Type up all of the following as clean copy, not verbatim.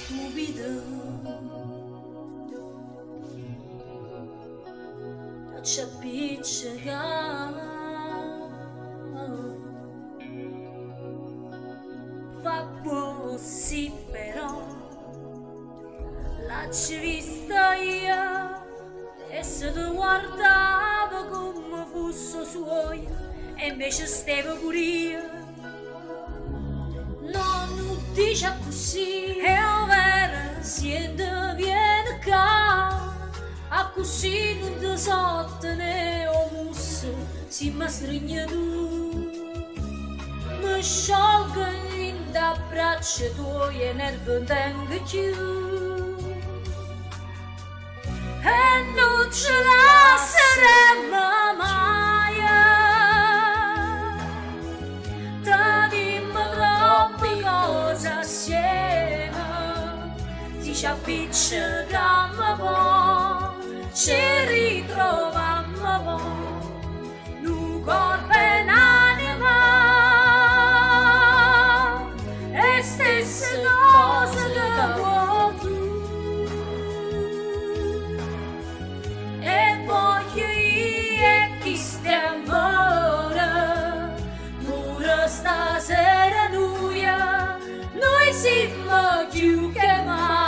stupido, non ci appiccica. Vabbè, sì, però l'ho vista io e se tu guardava come fosse suoi e invece stavo pure io. Non dice così, è vero, siete viene qua, a così non ti sottene o musso, si mi stringe tu, mi sciolgo in da braccia tue e nervo tengo più, e non ce la saremmo mai. Ci appiccicammo poi, ci ritrovammo poi, nu corpo e un'anima, e stesse cose che vuoi tu, e voglio io e chi stiamo ora, pure stasera noi siamo più che mai.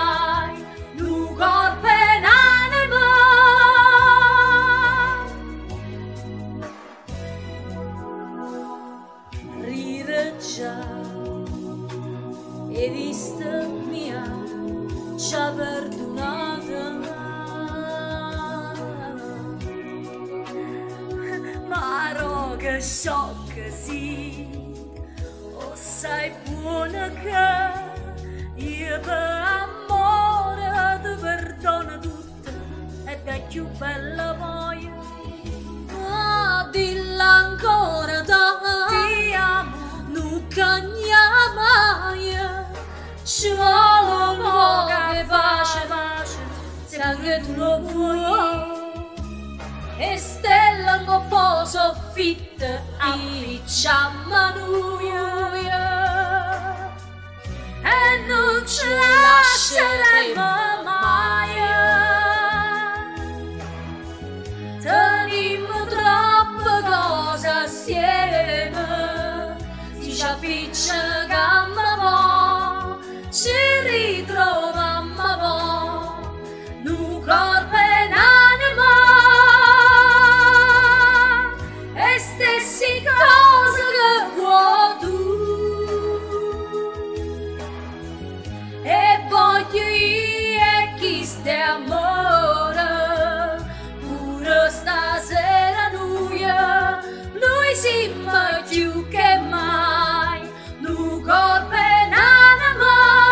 E vista mia ci ha perdonata, ma roga sciocca sì, o sai buona che io per amore ti perdono tutto ed è più bella poi. Ma dilla ancora ti amo, non cagna mai, ci vuole un po' che pace, se anche tu lo vuoi, e stella un po' soffitta, appicciammo noi, e non ce la lasceremo mai. Tenimmo troppe cose assieme, ci appicciammo poi, ci ritrovammo poi, nu corpo e un'anima, e stessi cose che vuoi tu, e voglio io e chi stiamo ora, pure stasera noi siamo più che mai, nu corpo e un'anima,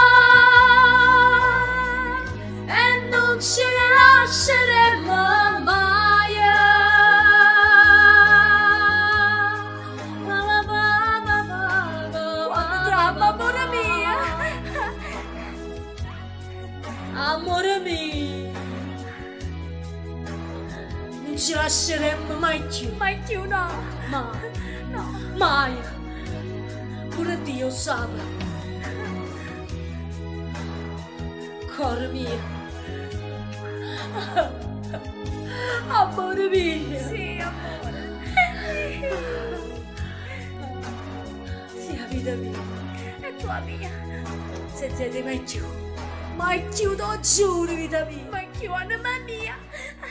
e non ci lasceremo mai. Amore mio, amore mio, non ci lasceremo mai più, no, mai, pure Dio sa. Cuore mio, amore mio, Sì, amore. sì, la vita mia, È tua mia. senza te mai più, te lo giuro, vita mia. Ma che anima mia.